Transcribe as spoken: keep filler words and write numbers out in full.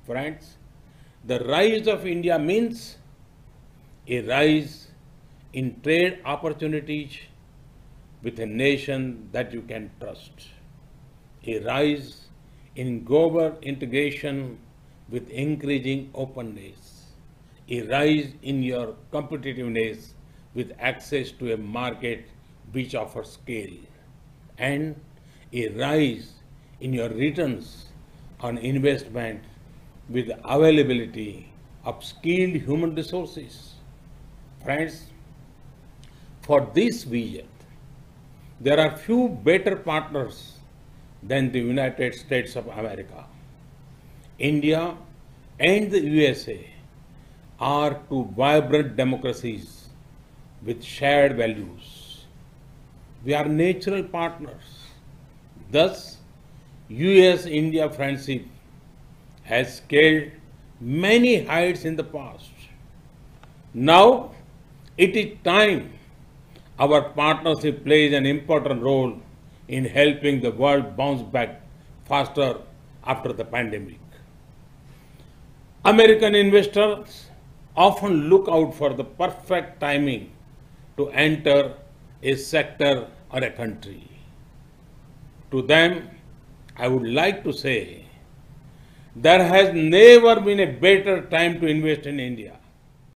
Friends, the rise of India means a rise in trade opportunities with a nation that you can trust, a rise in global integration with increasing openness, a rise in your competitiveness with access to a market which offers scale, and a rise in your returns on investment with availability of skilled human resources. Friends, for this vision, there are few better partners than the United States of America. India and the U S A are two vibrant democracies with shared values. We are natural partners. Thus, U S India friendship has scaled many heights in the past. Now, it is time our partnership plays an important role in helping the world bounce back faster after the pandemic. American investors often look out for the perfect timing to enter a sector or a country. To them, I would like to say, there has never been a better time to invest in India.